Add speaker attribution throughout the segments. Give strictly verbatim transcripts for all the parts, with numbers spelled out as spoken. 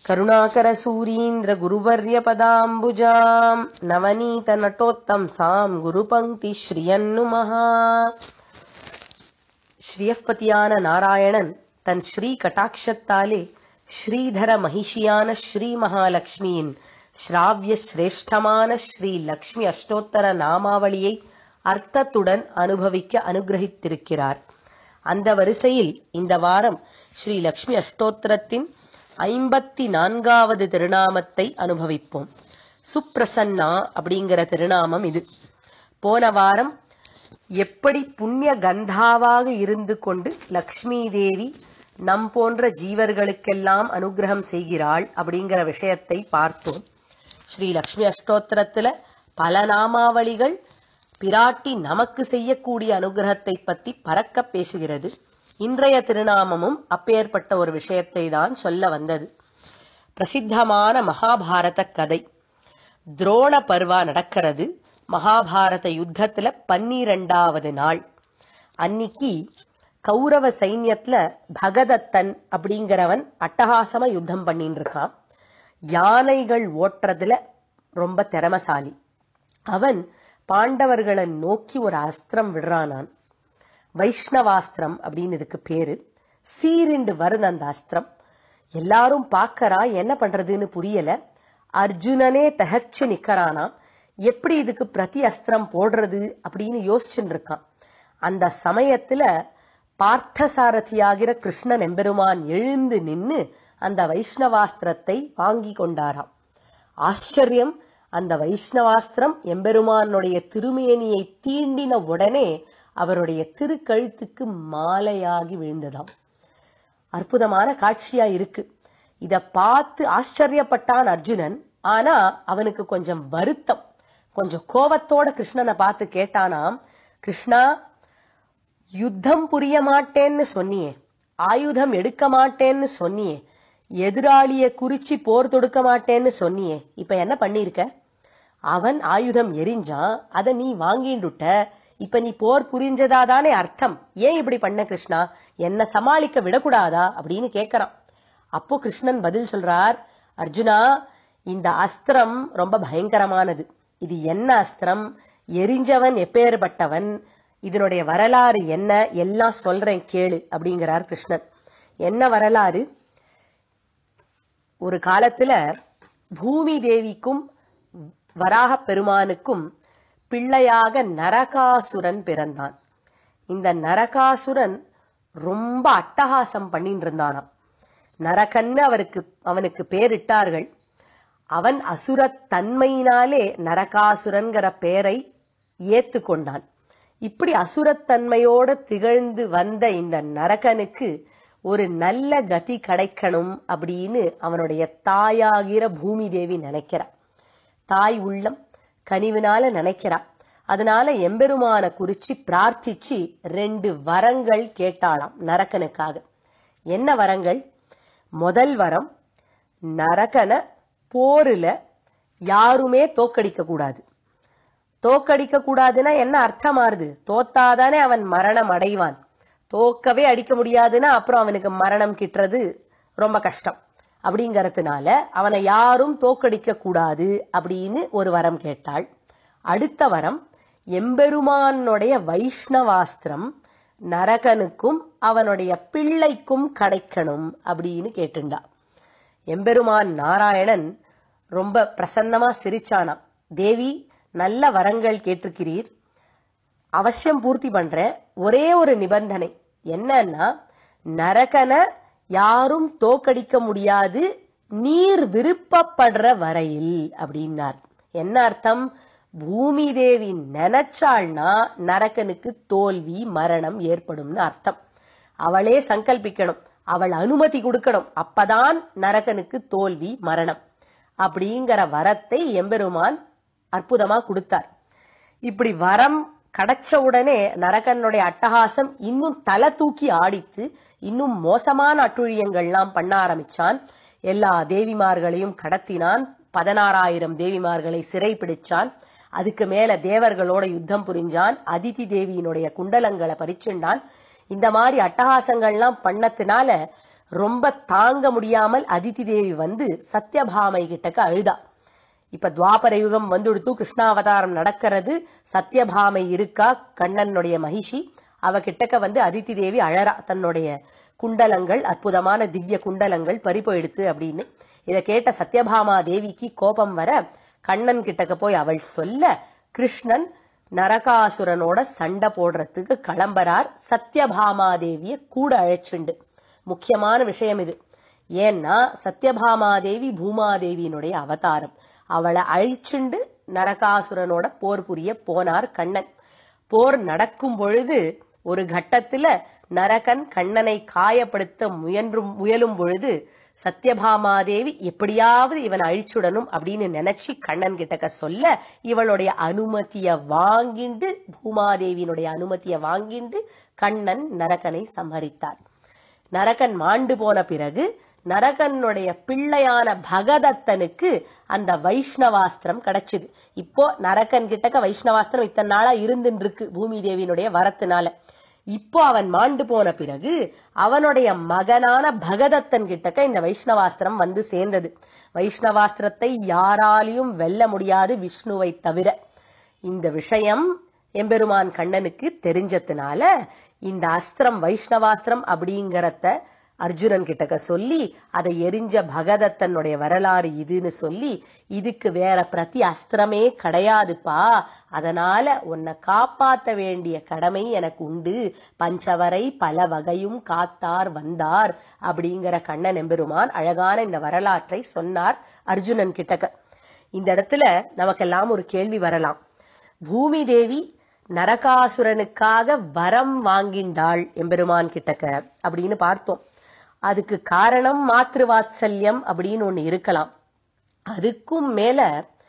Speaker 1: கருணாகர சூரீந்திர குருவர்ய பதாம்புஜாம் நவநீத நட்டோத்தம் சாம் குரு பங்கி ஸ்ரீயன்னு மகா. ஸ்ரீயப்பதியான நாராயணன் தன் ஸ்ரீ கட்டாட்சத்தாலே ஸ்ரீதர மகிஷியான ஸ்ரீ மகாலட்சுமியின் ஸ்ராவிய சிரேஷ்டமான ஸ்ரீ லக்ஷ்மி அஷ்டோத்தர நாமாவளியை அர்த்தத்துடன் அனுபவிக்க அனுகிரகித்திருக்கிறார். அந்த வரிசையில் இந்த வாரம் ஸ்ரீ லக்ஷ்மி அஷ்டோத்திரத்தின் ஐம்பத்தி நான்காவது திருநாமத்தை அனுபவிப்போம். சுப்ரசன்னா அப்படிங்கிற திருநாமம் இது. போன வாரம் எப்படி புண்ணிய கந்தாவாக இருந்து கொண்டு லக்ஷ்மி தேவி நம் போன்ற ஜீவர்களுக்கெல்லாம் அனுகிரகம் செய்கிறாள் அப்படிங்கிற விஷயத்தை பார்த்தோம். ஸ்ரீ லக்ஷ்மி அஷ்டோத்திரத்துல பல நாமாவளிகள் பிராட்டி நமக்கு செய்யக்கூடிய அனுகிரகத்தை பத்தி பறக்க பேசுகிறது. இன்றைய திருநாமமும் அப்பேற்பட்ட ஒரு விஷயத்தை தான் சொல்ல வந்தது. பிரசித்தமான மகாபாரத கதை. துரோண பர்வா நடக்கிறது. மகாபாரத யுத்தத்துல பன்னிரெண்டாவது நாள் அன்னைக்கு கௌரவ சைன்யத்துல பகதத்தன் அப்படிங்கிறவன் அட்டகாசமா யுத்தம் பண்ணிட்டு இருக்கான். யானைகள் ஓட்டுறதுல ரொம்ப திறமசாலி. அவன் பாண்டவர்களை நோக்கி ஒரு அஸ்திரம் விடுறானான். வைஷ்ணவாஸ்திரம் அப்படின்னு இதுக்கு பேரு. சீரிண்டு வருது அந்த அஸ்திரம். எல்லாரும் பாக்கறா, என்ன பண்றதுன்னு புரியல. அர்ஜுனனே தகச்சு நிக்கறானா. எப்படி இதுக்கு பிரதி அஸ்திரம் போடுறது அப்படின்னு யோசிச்சுட்டு இருக்கான். அந்த சமயத்துல பார்த்தசாரதியாகிற கிருஷ்ணன் எம்பெருமான் எழுந்து நின்னு அந்த வைஷ்ணவாஸ்திரத்தை வாங்கி கொண்டாராம். ஆச்சரியம்! அந்த வைஷ்ணவாஸ்திரம் எம்பெருமானுடைய திருமேனியை தீண்டின உடனே அவருடைய திருக்கழுத்துக்கு மாலையாகி விழுந்ததாம். அற்புதமான காட்சியா இருக்கு. இத பார்த்து ஆச்சரியப்பட்டான் அர்ஜுனன். ஆனா அவனுக்கு கொஞ்சம் வருத்தம், கொஞ்சம் கோபத்தோட கிருஷ்ணனை பார்த்து கேட்டானாம், கிருஷ்ணா, யுத்தம் புரிய மாட்டேன்னு சொன்னியே, ஆயுதம் எடுக்க மாட்டேன்னு சொன்னியே, எதிராளிய குறிச்சி போர் தொடுக்க மாட்டேன்னு சொன்னியே, இப்ப என்ன பண்ணிருக்க? அவன் ஆயுதம் எரிஞ்சான், அத நீ வாங்கிண்டுட்ட. இப்ப நீ போர் புரிஞ்சதாதானே அர்த்தம். ஏன் இப்படி பண்ண கிருஷ்ணா? என்ன சமாளிக்க விடக்கூடாதா அப்படின்னு கேட்கறான். அப்போ கிருஷ்ணன் பதில் சொல்றார், அர்ஜுனா, இந்த அஸ்திரம் ரொம்ப பயங்கரமானது. இது என்ன அஸ்திரம், எரிஞ்சவன் எப்பேற்பட்டவன், இதனுடைய வரலாறு என்ன, எல்லாம் சொல்றேன் கேளு அப்படிங்கிறார் கிருஷ்ணன். என்ன வரலாறு? ஒரு காலத்துல பூமி தேவிக்கும் வராக பெருமானுக்கும் பிள்ளையாக நரகாசுரன் பிறந்தான். இந்த நரகாசுரன் ரொம்ப அட்டகாசம் பண்ணிட்டு இருந்தானாம். நரகன்னு அவருக்கு அவனுக்கு பேரிட்டார்கள். அவன் அசுரத்தன்மையினாலே நரகாசுரன்கிற பெயரை ஏத்துக்கொண்டான். இப்படி அசுரத்தன்மையோடு திகழ்ந்து வந்த இந்த நரகனுக்கு ஒரு நல்ல கதி கிடைக்கணும் அப்படின்னு அவனுடைய தாயாகிற பூமி தேவி நினைக்கிறார். தாய் உள்ளம் கனிவினால நினைக்கிறா. அதனால எம்பெருமான குறிச்சு பிரார்த்திச்சு ரெண்டு வரங்கள் கேட்டாளாம் நரகனுக்காக. என்ன வரங்கள்? முதல் வரம், நரகனை போருல யாருமே தோக்கடிக்க கூடாது. தோக்கடிக்க கூடாதுன்னா என்ன அர்த்தமாறுது? தோத்தாதானே அவன் மரணம் அடைவான். தோக்கவே அடிக்க முடியாதுன்னா அப்புறம் அவனுக்கு மரணம் கிட்டுறது ரொம்ப கஷ்டம். அப்படிங்கறதுனால அவனை யாரும் தோக்கடிக்க கூடாது அப்படின்னு ஒரு வரம் கேட்டாள். அடுத்த வரம், எம்பெருமானுடைய வைஷ்ணவாஸ்திரம் நரகனுக்கும் அவனுடைய பிள்ளைக்கும் கிடைக்கணும் அப்படின்னு கேட்டுண்டா. எம்பெருமான் நாராயணன் ரொம்ப பிரசன்னமா சிரிச்சானா. தேவி, நல்ல வரங்கள் கேட்டிருக்கிறீர், அவசியம் பூர்த்தி பண்றேன். ஒரே ஒரு நிபந்தனை. என்னன்னா, நரகனை யாரும் தோக்கடிக்க முடியாது, நீர் விருப்பப்படுற வரையில் அப்படின்னார். என்ன அர்த்தம்? பூமி தேவி நினைச்சாள்னா நரகனுக்கு தோல்வி மரணம் ஏற்படும்னு அர்த்தம். அவளே சங்கல்பிக்கணும், அவள் அனுமதி கொடுக்கணும், அப்பதான் நரகனுக்கு தோல்வி மரணம் அப்படிங்கிற வரத்தை எம்பெருமான் அற்புதமா கொடுத்தார். இப்படி வரம் கிடைச்ச உடனே நரகனுடைய அட்டகாசம் இன்னும் தலை தூக்கி ஆடித்து இன்னும் மோசமான அட்டுழியங்கள்லாம் பண்ண ஆரம்பிச்சான். எல்லா தேவிமார்களையும் கடத்தினான். பதினாறாயிரம் தேவிமார்களை சிறை பிடிச்சான். அதுக்கு மேல தேவர்களோட யுத்தம் புரிஞ்சான். அதிதி தேவியினுடைய குண்டலங்களை பறிச்சுண்டான். இந்த மாதிரி அட்டகாசங்கள்லாம் பண்ணத்தினால ரொம்ப தாங்க முடியாமல் அதிதி தேவி வந்து சத்யபாமை கிட்டக்க அழுதா. இப்ப துவாபர யுகம் வந்துடுத்து, கிருஷ்ணாவதாரம் நடக்கிறது, சத்யபாமை இருக்கா கண்ணனுடைய மகிஷி, அவ கிட்டக்க வந்து அதிதி தேவி அழறா, தன்னுடைய குண்டலங்கள் அற்புதமான திவ்ய குண்டலங்கள் பறிபோயிடுத்து அப்படின்னு. இதை கேட்ட சத்யபாமா தேவிக்கு கோபம் வர கண்ணன் கிட்டக்க போய் அவள் சொல்ல கிருஷ்ணன் நரகாசுரனோட சண்டை போடுறதுக்கு கிளம்புறார். சத்யபாமா தேவிய கூட அழைச்சுண்டு. முக்கியமான விஷயம் இது. ஏன்னா சத்யபாமாதேவி பூமாதேவியினுடைய அவதாரம். அவளை அழிச்சுண்டு நரகாசுரனோட போர் புரிய போனார் கண்ணன். போர் நடக்கும் பொழுது ஒரு கட்டத்துல நரகன் கண்ணனை காயப்படுத்த முயன்றும் முயலும் பொழுது சத்யபாமாதேவி எப்படியாவது இவன் அழிச்சுடணும் அப்படின்னு நினைச்சு கண்ணன் கிட்டக்க சொல்ல இவளுடைய அனுமதிய வாங்கிண்டு, பூமாதேவியினுடைய அனுமதிய வாங்கிண்டு கண்ணன் நரகனை சம்ஹரித்தார். நரகன் மாண்டு போன பிறகு நரகனுடைய பிள்ளையான பகதத்தனுக்கு அந்த வைஷ்ணவாஸ்திரம் கிடைச்சது. இப்போ நரகன் கிட்டக்க வைஷ்ணவாஸ்திரம் இத்தனை நாளா இருந்துட்டு இருக்கு பூமி தேவியினுடைய வரத்தினால. இப்போ அவன் மாண்டு போன பிறகு அவனுடைய மகனான பகதத்தன் கிட்டக்க இந்த வைஷ்ணவாஸ்திரம் வந்து சேர்ந்தது. வைஷ்ணவாஸ்திரத்தை யாராலையும் வெல்ல முடியாது விஷ்ணுவை தவிர. இந்த விஷயம் எம்பெருமான் கண்ணனுக்கு தெரிஞ்சதுனால இந்த அஸ்திரம் வைஷ்ணவாஸ்திரம் அப்படிங்கறத அர்ஜுனன் கிட்டக்க சொல்லி அதை எரிஞ்ச பகதத்தனுடைய வரலாறு இதுன்னு சொல்லி, இதுக்கு வேற பிரதி அஸ்திரமே கிடையாதுப்பா, அதனால உன்னை காப்பாத்த வேண்டிய கடமை எனக்கு உண்டு, பஞ்சவரை பல வகையும் காத்தார் வந்தார் அப்படிங்கிற கண்ணன் எம்பெருமான் அழகான இந்த வரலாற்றை சொன்னார் அர்ஜுனன் கிட்டக்க. இந்த இடத்துல நமக்கெல்லாம் ஒரு கேள்வி வரலாம். பூமி தேவி நரகாசுரனுக்காக வரம் வாங்கிண்டாள் எம்பெருமான் கிட்டக்க அப்படின்னு பார்த்தோம். அதுக்கு காரணம் மாத்ருவாத்சல்யம் அப்படின்னு ஒண்ணு இருக்கலாம். அதுக்கும் மேல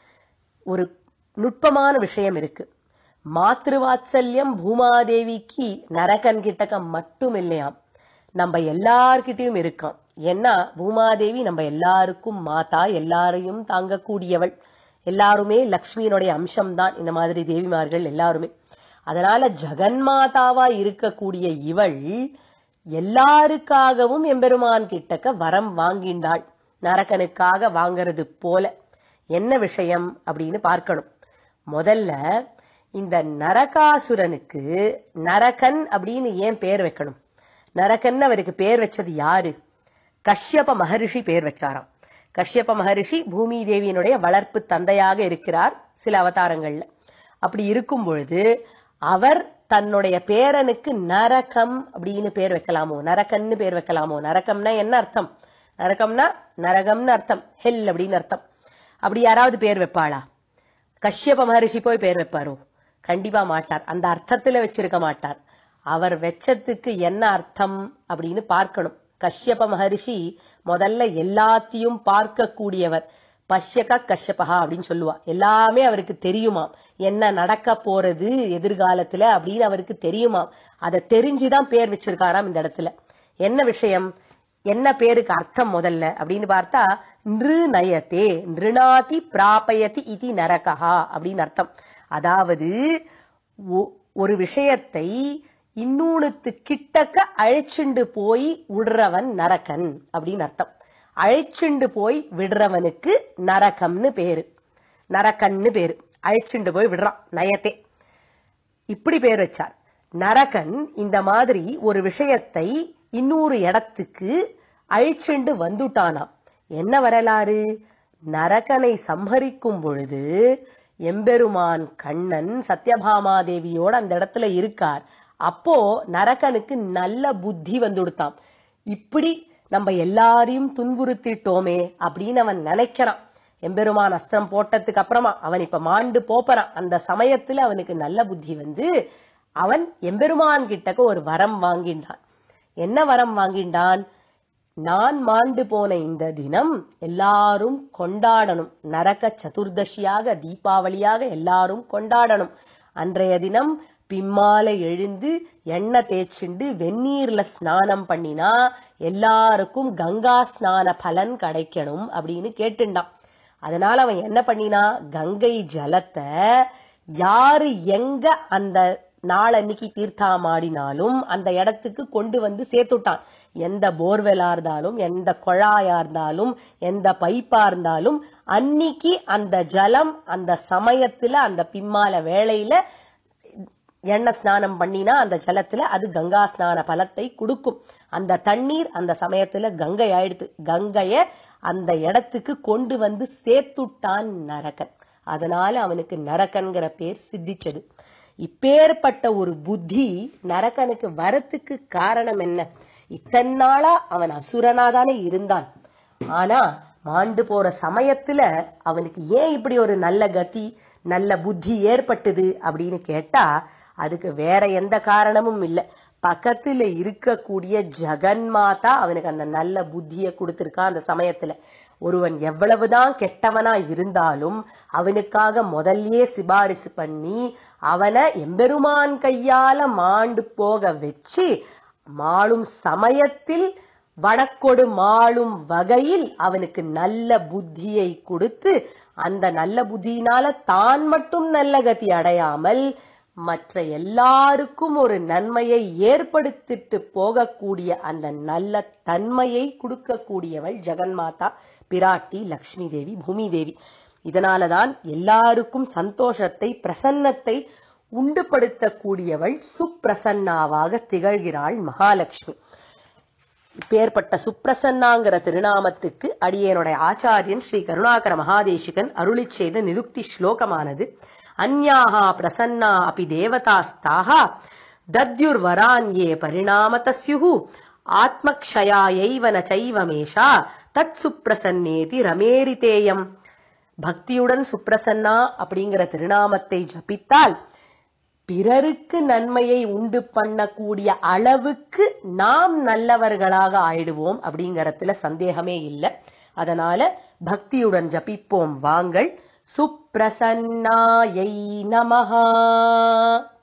Speaker 1: ஒரு நுட்பமான விஷயம் இருக்கு. மாத்ருவாத்சல்யம் பூமாதேவிக்கு நரகன் கிட்டக்க மட்டும் இல்லையாம், நம்ம எல்லார்கிட்டையும் இருக்காம். ஏன்னா பூமாதேவி நம்ம எல்லாருக்கும் மாதா, எல்லாரையும் தாங்கக்கூடியவள். எல்லாருமே லக்ஷ்மியினுடைய அம்சம்தான் இந்த மாதிரி தேவிமார்கள் எல்லாருமே. அதனால ஜெகன்மாதாவா இருக்கக்கூடிய இவள் எல்லாருக்காகவும் எம்பெருமான் கிட்டக்க வரம் வாங்கிண்டாள், நரகனுக்காக வாங்கிறது போல. என்ன விஷயம் அப்படின்னு பார்க்கணும். முதல்ல இந்த நரகாசுரனுக்கு நரகன் அப்படின்னு ஏன் பேர் வைக்கணும்? நரகன் அவருக்கு பேர் வச்சது யாரு? கஷ்யப மகரிஷி பேர் வச்சாராம். கஷ்யப மகரிஷி பூமி தேவியினுடைய வளர்ப்பு தந்தையாக இருக்கிறார் சில அவதாரங்கள்ல. அப்படி இருக்கும் பொழுது அவர் தன்னுடைய பேரனுக்கு நரகம் அப்படின்னு பேர் வைக்கலாமோ, நரகன்னு பேர் வைக்கலாமோ? நரகம்னா என்ன அர்த்தம்? நரகம்னா நரகம்னு அர்த்தம், ஹெல் அப்படின்னு அர்த்தம். அப்படி யாராவது பேர் வைப்பாளா? கஷ்யப மகரிஷி போய் பேர் வைப்பாரோ? கண்டிப்பா மாட்டார். அந்த அர்த்தத்துல வச்சிருக்க மாட்டார். அவர் வெச்சத்துக்கு என்ன அர்த்தம் அப்படின்னு பார்க்கணும். கஷ்யப மகரிஷி முதல்ல எல்லாத்தையும் பார்க்க கூடியவர். பஷ்யக கஷ்யபகா அப்படின்னு சொல்லுவா. எல்லாமே அவருக்கு தெரியுமாம், என்ன நடக்க போறது எதிர்காலத்துல அப்படின்னு அவருக்கு தெரியுமாம். அதை தெரிஞ்சுதான் பேர் வச்சிருக்காராம் இந்த இடத்துல. என்ன விஷயம், என்ன பேருக்கு அர்த்தம் முதல்ல அப்படின்னு பார்த்தா, நிரு நயத்தே நிருணாதி பிராபயதி இதி நரகா அப்படின்னு அர்த்தம். அதாவது ஒரு விஷயத்தை இன்னொன்னுக்கு கிட்டக்க அழைச்சுண்டு போய் விடுறவன் நரகன் அப்படின்னு அர்த்தம். அழைச்சுண்டு போய் விடுறவனுக்கு நரகம்னு பேரு, நரகன்னு பேரு. அழைச்சுண்டு போய் விடுறான், நயத்தே இப்படி பேர் வச்சார். நரகன் இந்த மாதிரி ஒரு விஷயத்தை இன்னொரு இடத்துக்கு அழிச்சுண்டு வந்துட்டானாம். என்ன வரலாறு? நரகனை சம்ஹரிக்கும் பொழுது எம்பெருமான் கண்ணன் சத்யபாமாதேவியோட அந்த இடத்துல இருக்கார். அப்போ நரகனுக்கு நல்ல புத்தி வந்துடுத்தாம். இப்படி நம்ம எல்லாரையும் துன்புறுத்திட்டோமே அப்படின்னு அவன் நினைக்கிறான். எம்பெருமான் அஸ்திரம் போட்டதுக்கு அப்புறமா அவன் இப்ப மாண்டு போப்பறான். அந்த சமயத்துல அவனுக்கு நல்ல புத்தி வந்து அவன் எம்பெருமான் கிட்டக்க ஒரு வரம் வாங்கின்றான். என்ன வரம் வாங்கின்றான்? நான் மாண்டு போன இந்த தினம் எல்லாரும் கொண்டாடணும், நரக சதுர்தசியாக தீபாவளியாக எல்லாரும் கொண்டாடணும். அன்றைய தினம் பிம்மாலை எழுந்து எண்ணெய் தேய்ச்சிண்டு வெந்நீர்ல ஸ்நானம் பண்ணினா எல்லாருக்கும் கங்கா ஸ்நான பலன் கிடைக்கணும் அப்படின்னு கேட்டுண்டான். அதனால அவன் என்ன பண்ணினா, கங்கை ஜலத்தை யாரு எங்க அந்த நாளன்னைக்கு தீர்த்தாமாடினாலும் அந்த இடத்துக்கு கொண்டு வந்து சேர்த்துட்டான். எந்த போர்வெலா இருந்தாலும் எந்த குழாயா இருந்தாலும் எந்த பைப்பா இருந்தாலும் அன்னைக்கு அந்த ஜலம் அந்த சமயத்துல அந்த பிம்மால வேளையில எண்ணெய் ஸ்நானம் பண்ணினா அந்த ஜலத்துல அது கங்கா ஸ்நான பலத்தை கொடுக்கும். அந்த தண்ணீர் அந்த சமயத்துல கங்கை ஆயிடுத்து. கங்கைய அந்த இடத்துக்கு கொண்டு வந்து சேர்த்துட்டான் நரகன். அதனால அவனுக்கு நரகன்கிற பேர் சித்திச்சது. இப்பேற்பட்ட ஒரு புத்தி நரகனுக்கு வரத்துக்கு காரணம் என்ன? இத்தனை நாளா அவன் அசுரனாதானே இருந்தான். ஆனா மாண்டு போற சமயத்துல அவனுக்கு ஏன் இப்படி ஒரு நல்ல கதி நல்ல புத்தி ஏற்பட்டது அப்படின்னு கேட்டா அதுக்கு வேற எந்த காரணமும் இல்லை. பக்கத்துல இருக்கக்கூடிய ஜெகன்மாதா அவனுக்கு அந்த நல்ல புத்தியை கொடுத்திருக்கான். அந்த சமயத்துல ஒருவன் எவ்வளவுதான் கெட்டவனா இருந்தாலும் அவனுக்காக முதல்லயே சிபாரிசு பண்ணி அவனை எம்பெருமான் கையால மாண்டு போக வச்சு மாளும் சமயத்தில் வடக்கொடு மாளும் வகையில் அவனுக்கு நல்ல புத்தியை கொடுத்து அந்த நல்ல புத்தியினால தான் மட்டும் நல்ல கதி அடையாமல் மற்ற எல்லாருக்கும் ஒரு நன்மையை ஏற்படுத்திட்டு போகக்கூடிய அந்த நல்ல தன்மையை கொடுக்கக்கூடியவள் ஜெகன்மாதா பிராட்டி லக்ஷ்மி தேவி பூமி தேவி. இதனாலதான் எல்லாருக்கும் சந்தோஷத்தை பிரசன்னத்தை உண்டுபடுத்தக்கூடியவள் சுப்ரசன்னாவாக திகழ்கிறாள் மகாலட்சுமி. இப்பேற்பட்ட சுப்ரசன்னாங்கிற திருநாமத்துக்கு அடியேனுடைய ஆச்சாரியன் ஸ்ரீ கருணாகர மகாதேசிகன் அருளி செய்த நிருக்தி ஸ்லோகமானது அன்யாஹா பிரசன்னா அபி தேவதாஸ்தாஹா தத்யுர்வரான்யே பரிணாமதஸ்யுஹு ஆத்மக்ஷயாயைவ ந சைவமேஷா தத் சுப்ரசன்னேதி ரமேரிதேயம். பக்தியுடன் சுப்ரசன்னா அப்படிங்கிற திருநாமத்தை ஜபித்தால் பிறருக்கு நன்மையை உண்டு பண்ணக்கூடிய அளவுக்கு நாம் நல்லவர்களாக ஆயிடுவோம் அப்படிங்கறதுல சந்தேகமே இல்லை. அதனால பக்தியுடன் ஜபிப்போம் வாங்கள். சுப்ரசன்னாயை நமஹ.